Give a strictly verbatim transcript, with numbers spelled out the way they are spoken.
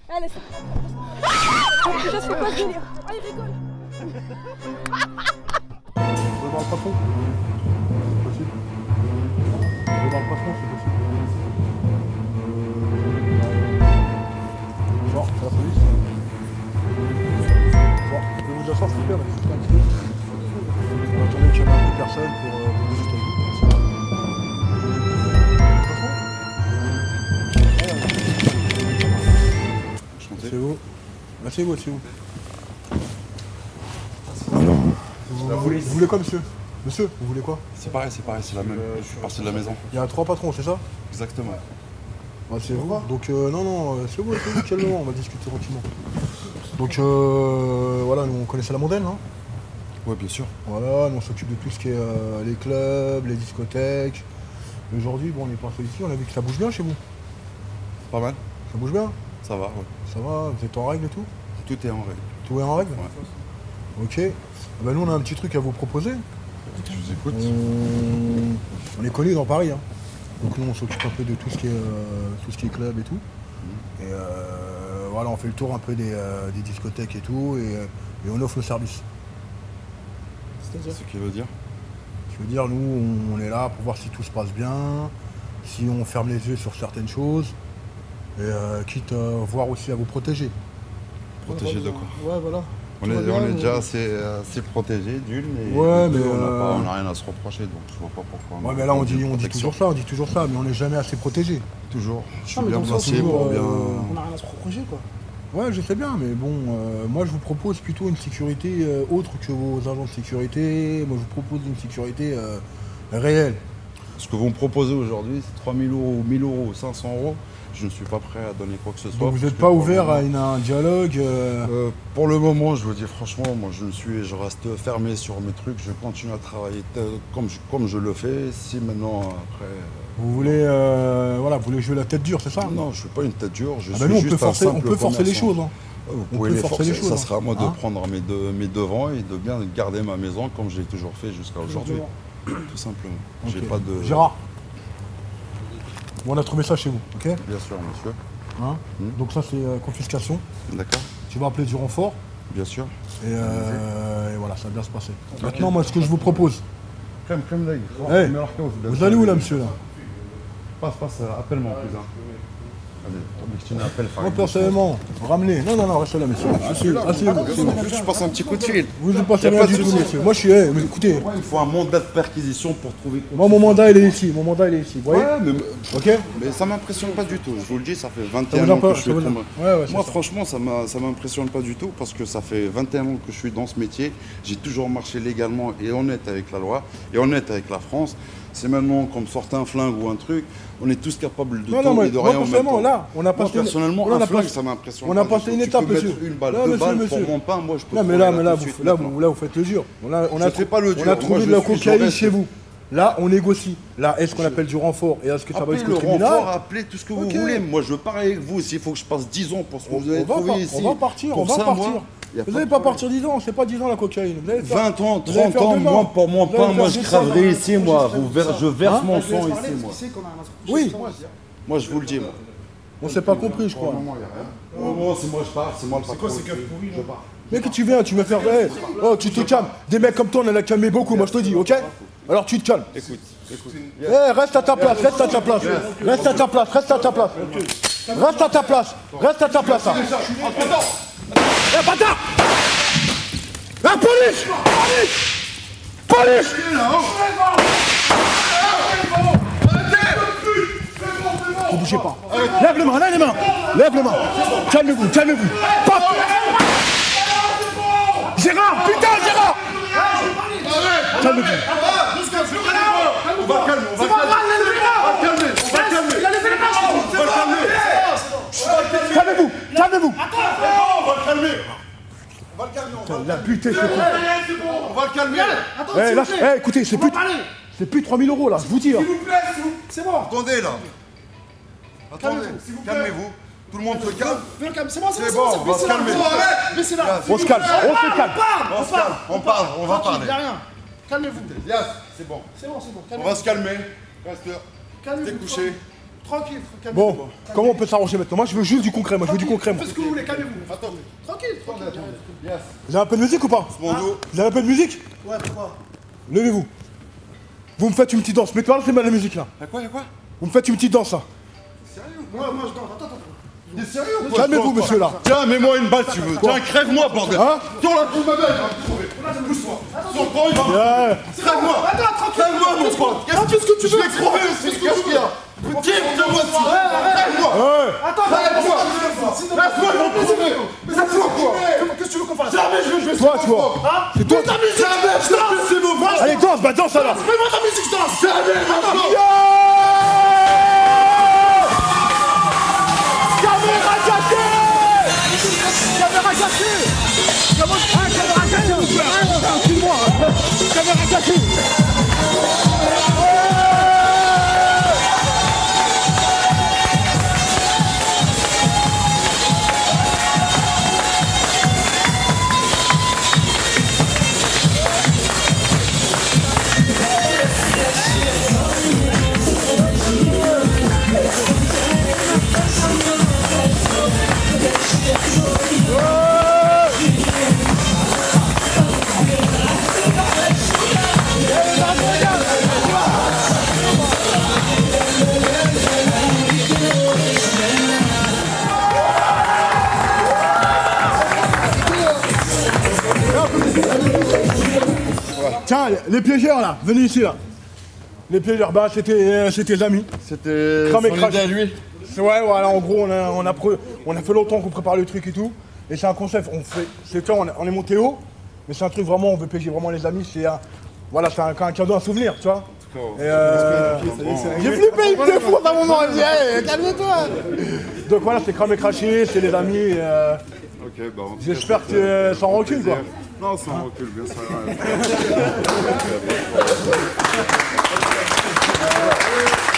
Allez, c'est je suis pas délire. Ah, il rigole. Je vais voir le patron. C'est possible. Je vais voir le patron, c'est possible. Bon, c'est la police. Bon, je peux vous asseoir s'il vous plaît, on va discuter un petit peu. On va attendre qu'il y ait un peu de personnes pour, euh, pour discuter avec vous. C'est vous. Là, c'est vous, c'est vous. Vous, vous, vous voulez quoi, monsieur? Monsieur, vous voulez quoi? C'est pareil, c'est pareil, c'est la même. Je suis parti de la maison. Il y a trois patrons, c'est ça? Exactement. Ah, c'est vous. Donc, euh, non, non, euh, c'est vous, c'est vous, calmement, on va discuter tranquillement. Donc, euh, voilà, nous, on connaissait la mondaine, hein? Ouais, bien sûr. Voilà, nous, on s'occupe de tout ce qui est euh, les clubs, les discothèques. Aujourd'hui, bon, on est passé ici, on a vu que ça bouge bien chez vous. Pas mal. Ça bouge bien? Ça va, ouais. Ça va, vous êtes en règle et tout? Tout est en règle. Tout est en règle? Ouais. Ok. Ah ben, nous, on a un petit truc à vous proposer. Je vous écoute. On, on est connu dans Paris, hein. Donc nous, on s'occupe un peu de tout ce qui est, euh, tout ce qui est club et tout. Mmh. Et euh, voilà, on fait le tour un peu des, euh, des discothèques et tout, et, et on offre le service. C'est ce qui veut dire? Je veux dire, nous, on est là pour voir si tout se passe bien, si on ferme les yeux sur certaines choses, et euh, quitte à voir aussi à vous protéger. Protéger de quoi? Ouais, voilà. On est, on est déjà assez, assez protégé d'une, et ouais, deux, mais on n'a euh... rien à se reprocher, donc je vois pas pourquoi. Ouais, mais là, on dit, on dit toujours ça, on dit toujours ça, mais on n'est jamais assez protégé. Toujours. Je suis ah, bien placé pour euh... bien... On n'a rien à se reprocher, quoi. Ouais, je sais bien, mais bon, euh, moi je vous propose plutôt une sécurité euh, autre que vos agents de sécurité. Moi je vous propose une sécurité euh, réelle. Ce que vous me proposez aujourd'hui, c'est trois mille euros, mille euros, cinq cents euros. Je ne suis pas prêt à donner quoi que ce soit. Donc vous n'êtes pas ouvert à, une, à un dialogue euh... Euh, Pour le moment, je vous dis franchement, moi je suis, je reste fermé sur mes trucs. Je continue à travailler comme je, comme je le fais. Si maintenant, après... Vous voulez, euh, voilà, vous voulez jouer la tête dure, c'est ça? Non, je ne suis pas une tête dure. Je ah suis ben nous, on juste peut forcer, un simple on peut forcer les commerçant. choses. Hein. Vous on pouvez peut les forcer forcer. les choses. Ça sera à moi hein. de prendre mes, de, mes devants et de bien garder ma maison comme j'ai toujours fait jusqu'à aujourd'hui. Tout simplement. Okay. J'ai pas de... Gérard, bon, on a trouvé ça chez vous, ok? Bien sûr, monsieur. Hein hmm. Donc ça, c'est euh, confiscation. D'accord. Tu vas appeler du renfort. Bien sûr. Et, euh, et voilà, ça va bien se passer. Okay. Maintenant, moi, ce que je vous propose... Crème, crème d'œil. Hey, vous allez où, là, monsieur, là? Passe, passe, appelle-moi, cousin. Moi, personnellement, ramenez. Non, non, non, restez là, monsieur. Asseyez-vous. Je passe un petit coup de fil. Vous ne passez rien du tout, monsieur. Moi, je suis... Hey, mais écoutez... Il faut un mandat de perquisition pour trouver... Moi, mon mandat, il est ici. Mon mandat, il est ici. Vous voyez? Ouais, mais... Ok. Mais ça m'impressionne pas du tout. Je vous le dis, ça fait vingt et un ans que je suis... Ouais, ouais, moi, franchement, ça m'impressionne pas du tout parce que ça fait vingt et un ans que je suis dans ce métier. J'ai toujours marché légalement et honnête avec la loi et honnête avec la France. C'est maintenant comme sortir un flingue ou un truc, on est tous capables de non, tout non, et de rien moi, en même temps. Là, on a moi, personnellement, on un a flingue, pas... ça m'impressionne. On a passé une étape, monsieur. Une balle, non, deux monsieur, balles monsieur. pour mon pain, moi, je peux. Non, mais là, mais là, vous, là, vous, là, vous faites le dur. On a, on a, je pas le dur. On a trouvé de la cocaïne chez vous. Là, on négocie. Là, est-ce qu'on appelle du renfort et est-ce que ça va jusqu'au tribunal? Renfort, appelez tout ce que vous voulez. Moi, je veux parler avec vous. S'il faut que je passe dix ans pour ce que vous avez trouvé ici. On va partir, on va partir. Vous n'allez pas partir dix ans, c'est pas dix ans la cocaïne. vingt ans, trente ans, moi pour mon pain, moi je crèverai ici, moi. Je verse mon sang ici, moi. Oui. Moi je vous le dis, moi. On s'est pas compris, je crois. Moi, c'est moi je pars, c'est moi le patron. C'est quoi, c'est pourri, je pars. Mais que tu viens, tu veux faire... Oh, tu te calmes. Des mecs comme toi, on en a calmé beaucoup, moi je te dis, ok? Alors tu te calmes. Écoute, écoute. Eh, reste à ta place, reste à ta place. Reste à ta place, reste à ta place. Reste à ta place, reste à ta place. Eh, bâtard! La police! Police! Police! Ne bougez pas. Lève les mains, lève les mains. Lève les mains. Calmez-vous, calmez-vous. Pop! Gérard, putain, Gérard! Calmez-vous. On va calmer, on va calmer. On va calmer, on va calmer. Il a levé les mains, on va calmer. Calmez-vous, calmez-vous. On va le calmer. On va le calmer, on va La buté, c'est bon. On va le calmer. Eh, là, eh, écoutez, c'est plus, c'est plus trois mille euros là, je vous dis. S'il vous plaît, c'est bon. Attendez là. Attendez, calmez-vous. Tout le monde se calme. C'est bon, c'est bon, on va se calmer. Baissez là. On se calme, on se calme. On se calme, on parle, on va parler. Il n'y a rien. Calmez-vous. Yes, c'est bon. C'est bon, c'est bon. On va se calmer. Reste. Calmez-vous. T'es couché. Tranquille, calmez-vous. Bon, comment on peut s'arranger maintenant? Moi, je veux juste du concret. Moi, je veux du concret. Faites ce que vous voulez, calmez-vous. Attends, tranquille, tranquille. Vous avez un peu de musique ou pas? Mon dos. Vous avez un peu de musique? Ouais, pourquoi? Levez-vous. Vous me faites une petite danse. Mettez-moi c'est mal la musique là. Y'a quoi, y'a quoi? Vous me faites une petite danse là. Sérieux? Moi, moi, je danse. Attends, attends. T'es sérieux ou quoi? Calmez-vous, monsieur là. Tiens, mets-moi une balle si tu veux. Tiens, crève-moi, bordel. Hein? Sur la coupe, ma belle. Pousse-moi. Sur le point, il va. Ouais. Crève-moi. Attends, tranquille. Crève-moi, mon pote. Fais ce que tu Je veux. vais crever aussi. Qu'est-ce qu'il y a? Tire-moi dessus. Crève-moi. Ouais. Attends, Crève-moi. Laisse-moi, ils vont crever. Mais ça fait quoi? Qu'est-ce que tu veux qu'on fasse? Jamais je vais jouer Toi, sur tu vois. C'est toi. Ta musique! Jamais je t'appelle, c'est beau. Allez, danse, bah danse alors. Mets-moi ta musique, je danse! Jamais maintenant. Caméra cassée. Caméra cassée. Caméra cassée, s'il vous plaît. Excuse-moi. Caméra cassée. Tiens, les piégeurs là, venez ici là. Les piégeurs, bah c'était euh, c'était tes amis. C'était Cramé son crash. idée à lui. Ouais, voilà, en gros, on a, on a, pre- on a fait longtemps qu'on prépare le truc et tout. Et c'est un concept, on fait, c'est toi, on, est- on est monté haut, mais c'est un truc vraiment, on veut piéger vraiment les amis, c'est un, voilà, c'est un, un cadeau, un souvenir, tu vois. Et euh, j'ai flippé, il me défonce à un moment, il me dit, hey, calme-toi. Donc voilà, c'est cramé craché, c'est les amis, et, euh, Ok, bah. en tout cas, j'espère que c'était euh, sans recul, quoi. Non, sans recul, bien sûr. Ouais.